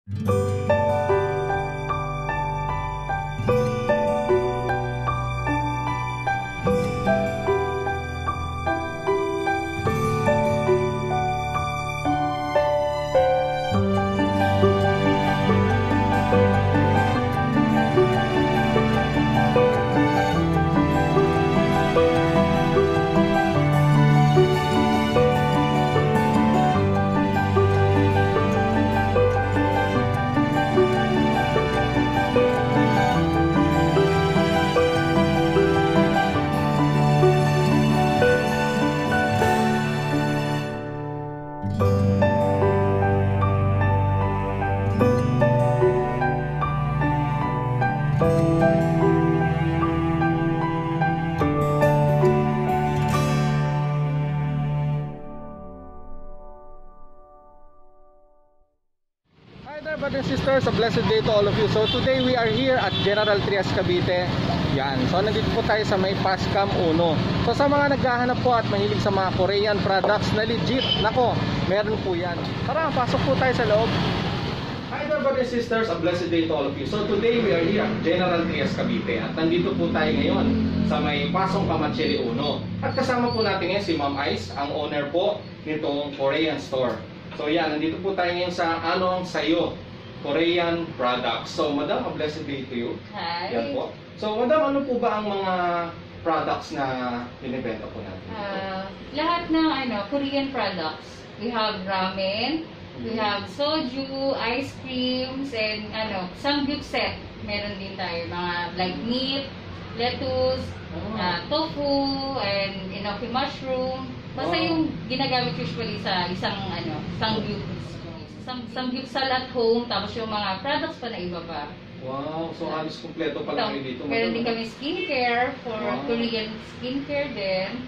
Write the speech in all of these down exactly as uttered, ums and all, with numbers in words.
Brothers and sisters, a blessed day to all of you. So today we are here at General Trias, Cavite. Yan. So nandito po tayo sa may Pascam Uno. So sa mga naghahanap po at mahilig sa mga Korean products na legit, nako, meron po yan. Tara, pasok po tayo sa loob. Hi there brothers and sisters, a blessed day to all of you. So today we are here at General Trias, Cavite. At nandito po tayo ngayon sa may Pasong Kamatsili Uno. At kasama po natin ngayon si Ma'am Ice, ang owner po nitong Korean store. So yan, nandito po tayo ngayon sa Anong Sayo Korean products. So, Madam, a blessed day to you. Hi. Yan po. So, Madam, ano po ba ang mga products na binibenta po natin? Uh, lahat ng ano, Korean products. We have ramen, we have soju, ice creams, and ano, samgyup set. Meron din tayo. Mga like meat, lettuce, oh. uh, tofu, and enoki mushroom. Basta oh. yung ginagamit usually sa isang ano, samgyup. Samgyupsal at home, tapos yung mga products pa na iba pa. Wow, so halos kumpleto pala kayo dito. Meron din kami skincare for wow. Korean skincare din.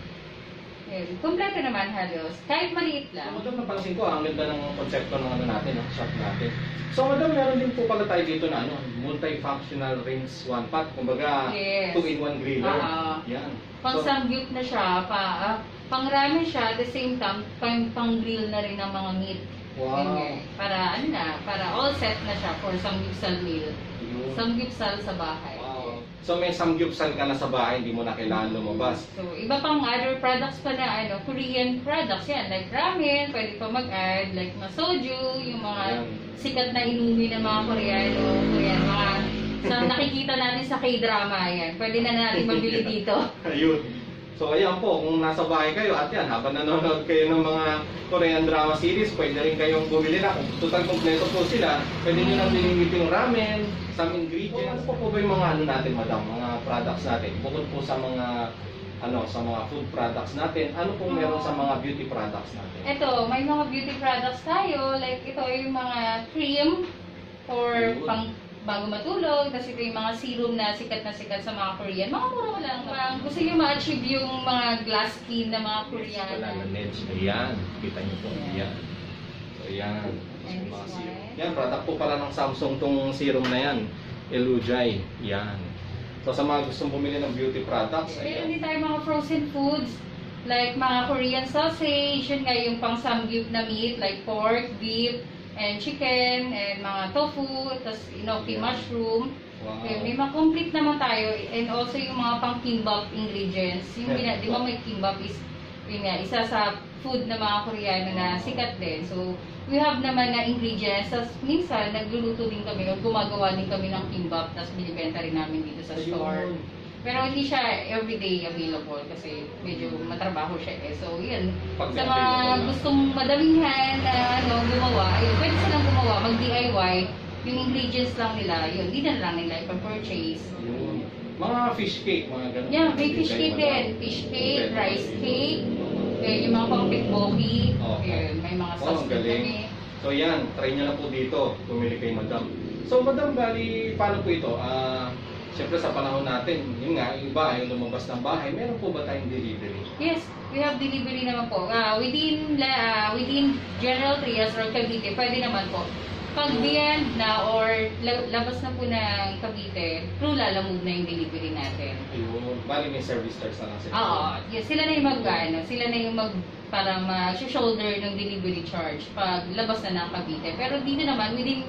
Eh, kumpleto naman halos, kahit maliit lang. So, Madam, napansin ko, ang ganda ng konsepto ng ano natin, ng shop natin. So, Madam, meron din po pala tayo dito na ano, multifunctional rinse one pot, kumbaga yes. two in one griller. Uh, Yan. Pang so, samgyup na siya, pa, uh, pang ramen siya, at the same time, pang, pang grill na rin ng mga meat. Wow. Okay. Para ano na, para all set na siya for samgyupsal meal. Mm. Samgyupsal sa bahay. Wow. So may samgyupsal ka na sa bahay, hindi mo na kailangan lumabas. So iba pang other products pa na ano, Korean products yan, like ramen, pwede pa mag-add, like mga soju, yung mga Ayan. sikat na inuwi ng mga Koreano, yan, mga sa nakikita natin sa K-drama yan. Pwede na natin mabili dito. Ayun. So ayan po, kung nasa bahay kayo at yan, habang nanonood kayo ng mga Korean drama series, pwede rin kayong bumili na. Kung total kompleto po sila, pwede nyo lang binigit yung ramen, some ingredients. Ano po po ba yung mga ano natin, Madam, mga products natin? Bukod po sa mga ano, sa mga food products natin, ano po meron sa mga beauty products natin? Ito, may mga beauty products tayo, like ito yung mga cream for Ayun. pang bago matulog, kasi ito yung mga serum na sikat na sikat sa mga Korean. Mga mura lang. Parang gusto nyo ma-achieve yung mga glass skin na mga Korean. Wala na nets. Ayan. Kita nyo po. Ayan. So, ayan. So, mga serum. Yan, product po pala ng Samsung tong serum na yan. Elujay. Yan. So, sa mga gustong bumili ng beauty products, ayan. Meron din tayo mga frozen foods. Like mga Korean sausage. Yun nga yung pang samgyup na meat. Like pork, beef, and chicken, and mga tofu, tapos enoki yeah. mushroom. Wow. Okay, may mga complete naman tayo. And also yung mga pang kimbap ingredients. Yung yeah. di ba may kimbap is yun nga, isa sa food na mga Koreano na sikat din. So, we have naman na ingredients. Tapos minsan, nagluluto din kami o gumagawa din kami ng kimbap. Tapos binibenta rin namin dito sa store. Pero hindi siya everyday available kasi medyo matrabaho siya eh. So, yun. Pag sa mga gustong madamihan na ano, gumawa, ayun, pwede silang gumawa, mag-D I Y. Yung ingredients lang nila, yun, di na lang nila ipag-purchase. Yun. Mga fish cake, mga ganun. Yeah, may fish cake din. Fish cake, rice cake, eh, yung mga pang-pikboki, okay. may mga oh, sauce din kami. So, yan, try nyo na po dito, pumili kay Madam. So, Madam, bali, paano po ito? Ah... Uh, Siyempre sa panahon natin, yun nga, yung iba ay lumabas ng bahay, meron po ba tayong delivery? Yes, we have delivery naman po. Uh, within uh, within General Trias or Cavite, pwede naman po. Pag beyond na or labas na po ng Cavite, through Lalamove na yung delivery natin. Ayun, bali may service charge na lang sila. Oo, yes, sila na yung mag, ano, sila na yung mag, parang ma-shoulder ng delivery charge pag labas na ng Cavite. Pero dito naman, within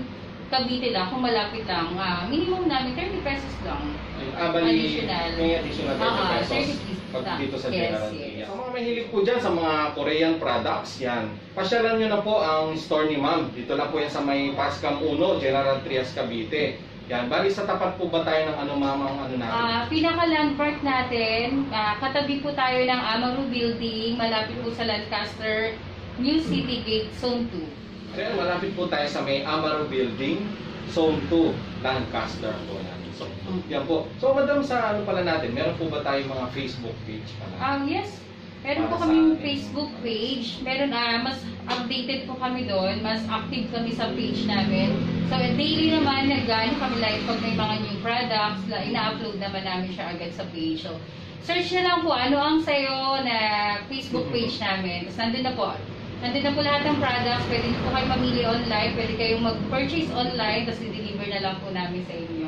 Cavite lang, kung malapit lang, ah, minimum namin thirty pesos lang. Ah, bali, Additional. may additional thirty Ah, pesos thirty pesos pag lang. dito sa Yes, General yes. Trias. Sa mga mahilig po dyan sa mga Korean products, yan. Pasyalan nyo na po ang store ni Ma'am. Dito lang po yan sa may Pascam one, General Trias, Cavite. Yan, bali sa tapat po ba tayo ng ano mamang ano natin? Ah, pinaka-landmark natin, ah, katabi po tayo ng Amaru Building, malapit po sa Lancaster, New City Gate, Zone two. Kaya malapit po tayo sa may Amaro Building, Zone two, Lancaster po yan. So, yan po. So, madam, sa ano pala natin, meron po ba tayong mga Facebook page pala? Um, yes, meron po Para sa kaming atin. Facebook page. Meron, ah, mas updated po kami doon. Mas active kami sa page namin. So, eh, daily naman, nag-ano kami live pag may mga new products. La, ina-upload naman namin siya agad sa page. So, search na lang po, ano ang sayo na Facebook page namin. Tapos, nandun na po. Nandun na po lahat ng products. Pwede po kayo mamili online. Pwede kayong mag-purchase online. Tapos, i-deliver na lang po namin sa inyo.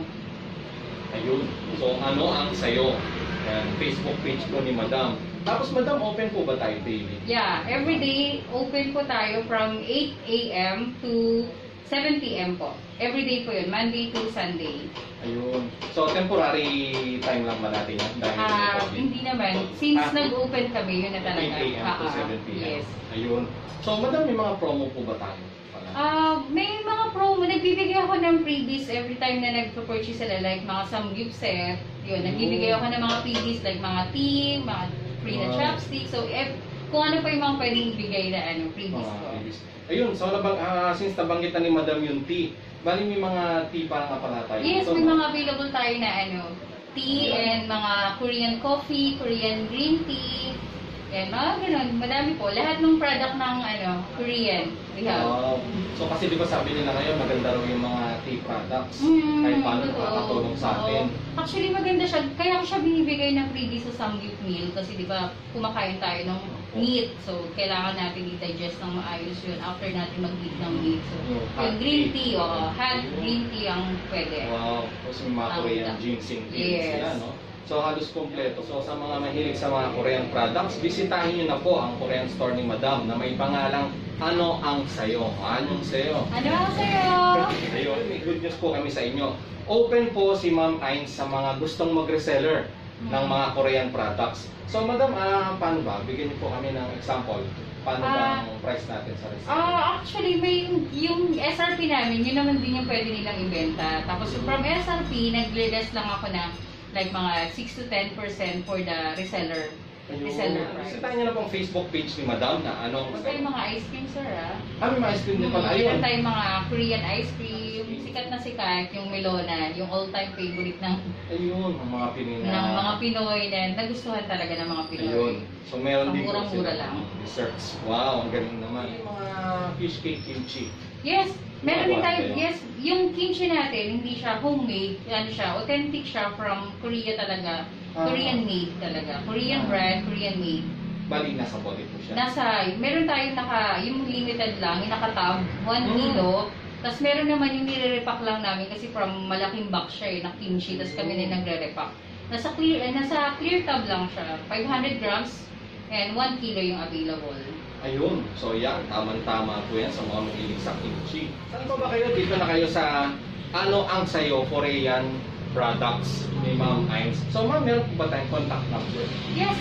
Ayun. So, ano ang sayo? Yan, Facebook page po ni Madam. Tapos, Madam, open po ba tayo daily? Yeah, every day open po tayo from eight A M to seven P M po. Every day po yun, Monday to Sunday. Ayun. So, temporary time lang ba natin yan? Dahil Ah, COVID? hindi naman. Since Ah, nag-open kami, yun na talaga. eight A M to Ah, ah, seven P M. Yes. Ayun. So, Madam, may mga promo po ba tayo? Pala? Ah, may mga promo. Nagbibigay ako ng freebies every time na nagpo-purchase sila. Like mga samgyup set. Yun, nagbibigay ako ng mga freebies like mga tea, mga free na Wow. chopsticks. So, if, kung ano pa yung mga pwedeng ibigay na ano, freebies Mga ko. previous. Ayun, so nabang, ah, since nabanggit na ni Madam yung tea, bali may mga tea parang nga pala tayo. Yes, dito, may no? mga available tayo na ano, tea and mga Korean coffee, Korean green tea. Yan, mga ganun. Madami po. Lahat ng product ng ano, Korean, we have. Wow. So kasi di ba sabi nila ngayon, maganda raw yung mga tea products. Mm, kahit paano totoo. nakakatulong sa atin. Oo. Actually, maganda siya. Kaya ko siya binibigay ng freebie sa samgyup meal. Kasi di ba, kumakain tayo ng meat. So, kailangan natin i-digest ng maayos yun after natin mag-eat ng meat. So, Yung hot yung green tea. tea, o hot green tea ang pwede. Wow. Kasi may mga Ang- Korean ginseng tea Yes. sila, no? So halos kompleto. So sa mga mahilig sa mga Korean products, bisitahin niyo na po ang Korean store ni Madam na may pangalang Ano ang Sayo. Anong Sayo? Ano ang sa'yo? Ayun, may good news po kami sa inyo. Open po si Ma'am Ains sa mga gustong mag-reseller ng mga Korean products. So Madam, ah, paano ba? Bigyan niyo po kami ng example. Paano ba Ah, ang price natin sa reseller? Ah, actually, may yung S R P namin, yun naman din yung pwede nilang ibenta. Tapos from S R P, nag-less lang ako na like mga six to ten percent for the reseller. Ayun. Reseller price. Bisitahin niyo na pong Facebook page ni Madam na anong Meron tayong mga ice cream, sir, ah. Ah, may mga ice cream din pala. Ayun. Meron tayong mga Korean ice cream, sikat na sikat, yung Melona, yung all-time favorite ng, Ayun, ang mga Pinoy na... ng mga Pinoy na nagustuhan talaga ng mga Pinoy. Ayun. So meron din po Murang-mura sila lang. desserts. Wow, ang galing naman. Yung mga fish cake kimchi. Yes, meron din Mga tayo, kayo. yes, yung kimchi natin, hindi siya homemade, ano siya, authentic siya from Korea talaga. Ah. Korean made talaga. Korean Ah. brand, Korean made. Bali, nasa bote po siya. Nasa, meron tayong naka, yung limited lang, yung nakatab, one Mm. kilo. Tapos meron naman yung nire-repack lang namin kasi from malaking box siya eh, na kimchi, tapos kami na nagre-repack. Nasa clear, eh, nasa clear tab lang siya, five hundred grams and one kilo yung available. Ayun. So yan, tamang-tama po yan sa mga mahilig sa kimchi. Saan pa ba kayo? Dito na kayo sa Ano ang Sayo Korean products ni Ma'am Ains. So ma'am, meron po ba tayong contact number? Yes,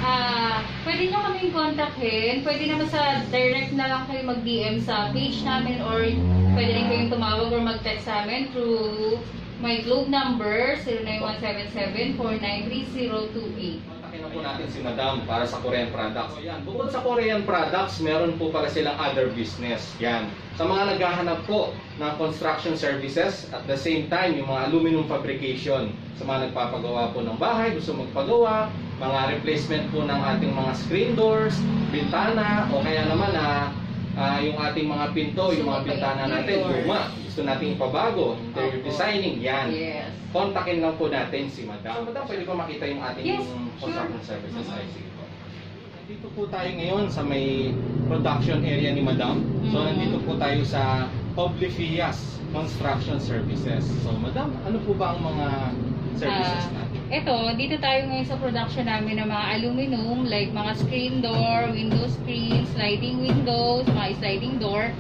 ah pwede nyo kaming kontakin. Pwede naman sa direct na lang kayo mag-D M sa page namin or pwede rin kayong tumawag or mag-text sa amin through my Globe number zero nine one seven seven four nine three zero two eight. Kontakin na po natin si Madam para sa Korean products. So yan, bukod sa Korean products, meron po pala silang other business. Yan. Sa mga naghahanap po ng construction services, at the same time, yung mga aluminum fabrication. Sa mga nagpapagawa po ng bahay, gusto magpagawa, mga replacement po ng ating mga screen doors, bintana, o kaya naman na ah, yung ating mga pinto, yung mga Gusto bintana magpa- natin, interior. luma. Gusto nating ipabago, interior Opo. designing, yan. Yes. Kontakin lang po natin si Madam. So, Madam, pwede ko makita yung ating Yes, construction sure. services. I C po. Dito po tayo ngayon sa may production area ni Madam. So, Mhm. nandito po tayo sa Oblivias Construction Services. So, Madam, ano po ba ang mga services Ah, natin? Ito, dito tayo ngayon sa production namin ng mga aluminum, like mga screen door, window screen, sliding windows, mga sliding door.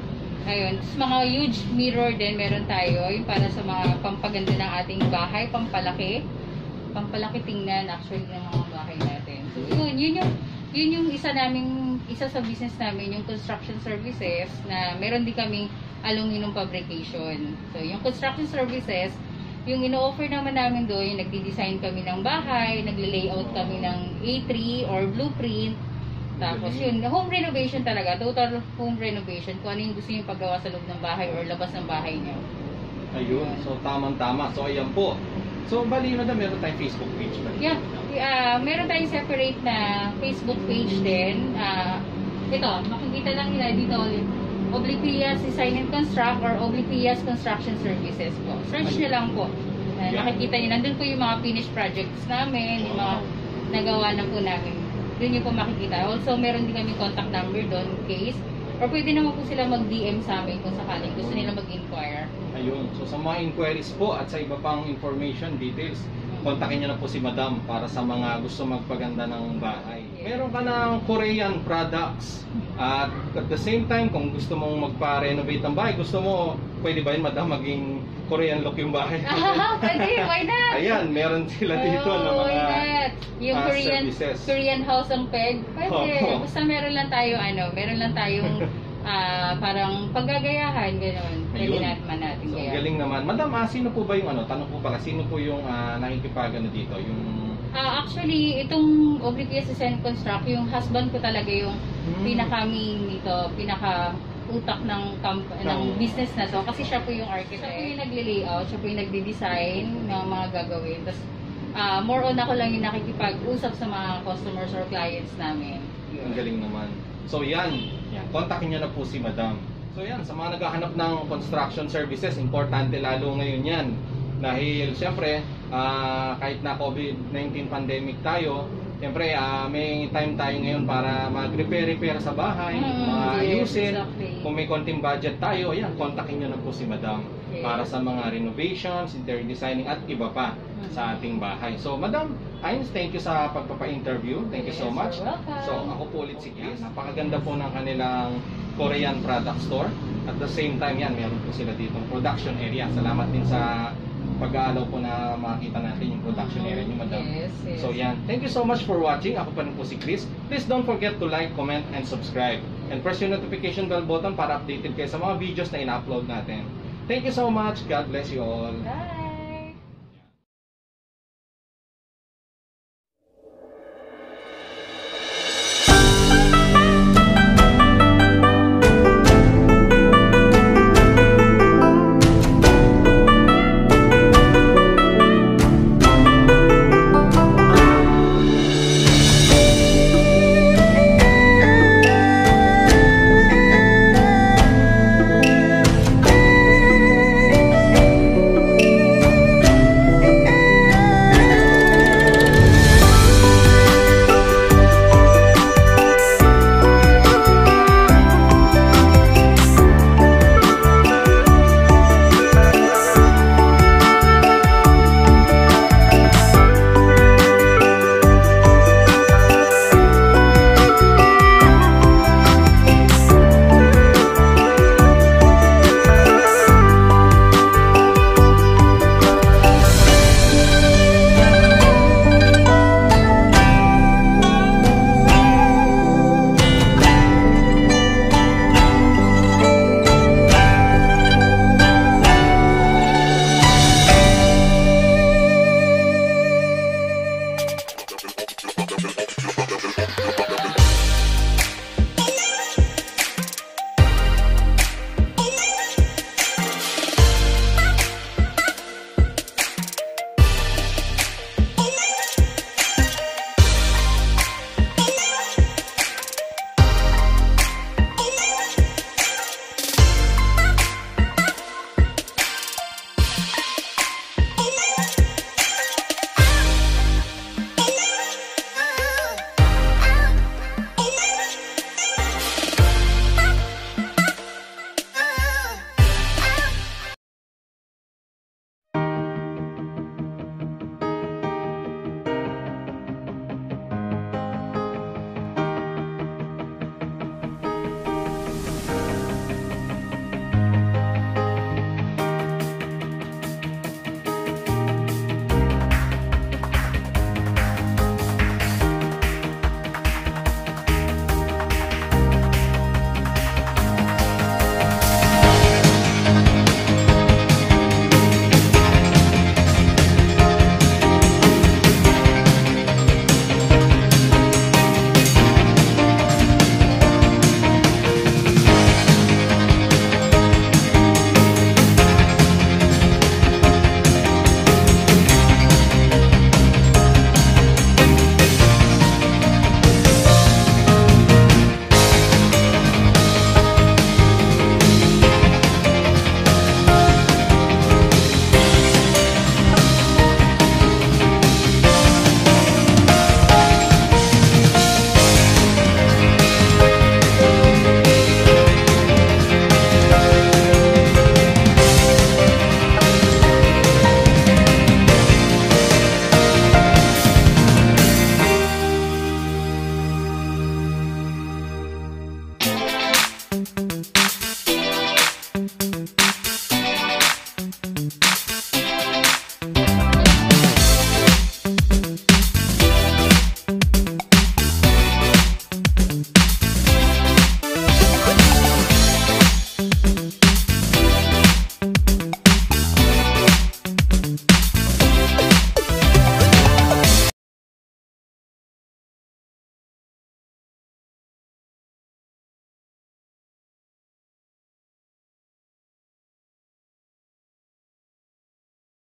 Ayun. Tapos mga huge mirror din meron tayo. Yung para sa mga pampaganda ng ating bahay, pampalaki. Pampalaki tingnan actually ng mga bahay natin. So yun, yun yung, yun yung isa naming, isa sa business namin, yung construction services na meron din kaming aluminum fabrication. So yung construction services, yung ino-offer naman namin doon, yung nagdi-design kami ng bahay, nagle-layout kami ng A three or blueprint. Tapos yun, home renovation talaga, total home renovation. Kung ano yung gusto nyo paggawa sa loob ng bahay or labas ng bahay nyo. Ayun, so tamang-tama. So ayan po. So bali, madam, meron tayong Facebook page ba? Yeah, uh, meron tayong separate na Facebook page din. Uh, ito, makikita lang nila dito ulit. Obliquias Design and Construct or Obliquias Construction Services po. Search nyo lang po. Uh, Yeah. Nakikita nyo, nandun po yung mga finished projects namin, yung mga nagawa na po namin. Doon nyo po makikita. Also, meron din kami contact number doon in case. Or pwede naman po sila mag-D M sa amin kung sakaling gusto nila mag-inquire. Ayun. So sa mga inquiries po at sa iba pang information, details, kontakin nyo na po si madam para sa mga gusto magpaganda ng bahay. Meron ka ng Korean products at at the same time, kung gusto mong magpa-renovate ng bahay, gusto mo, pwede ba yun madam, maging Korean look yung bahay? Ah, pwede, why not? Ayan, meron sila dito oh, na mga why not? Yung ah, Korean, services. Korean house ang peg, pwede. Oo. Basta meron lang tayo, ano, meron lang tayong ah, parang paggagayahan, gano'n. Pwede Ayun. naman natin So, gayahin. galing naman. Madam, ah, sino po ba yung ano? Tanong po pala, sino po yung ah, nakikipagano dito? Yung Ah, actually, itong Obliquias Design and Construct, yung husband ko talaga yung Hmm. pinaka-main nito, pinaka-utak ng, camp- ng Ng- business na to. Kasi siya po yung architect. Siya po yung nagli-layout, siya po yung nagdi-design ng mga gagawin. Tapos, ah, more on ako lang yung nakikipag-usap sa mga customers or clients namin. ang galing naman. So yan, yan. Kontakin nyo na po si madam. So yan, sa mga naghahanap ng construction services, importante lalo ngayon yan. Dahil siyempre, ah, kahit na COVID nineteen pandemic tayo, siyempre ah, may time tayo ngayon para mag-repair-repair sa bahay, Mm, mga yes, ayusin. exactly. Kung may konting budget tayo, ayan, kontakin nyo na po si madam Yes. para sa mga renovations, interior designing at iba pa Mm. sa ating bahay. So madam, Ines, thank you sa pagpapa-interview. Thank you so Yes, much. you're welcome. So ako po ulit si Chris. Napakaganda po ng kanilang Korean product store. At the same time yan, meron po sila dito production area. Salamat din sa pag-aalaw po na makita natin yung production area niyo, madam. Yes, yes. So yan, thank you so much for watching. Ako pa rin po si Chris. Please don't forget to like, comment, and subscribe. And press yung notification bell button para updated kayo sa mga videos na ina-upload natin. Thank you so much. God bless you all. Bye!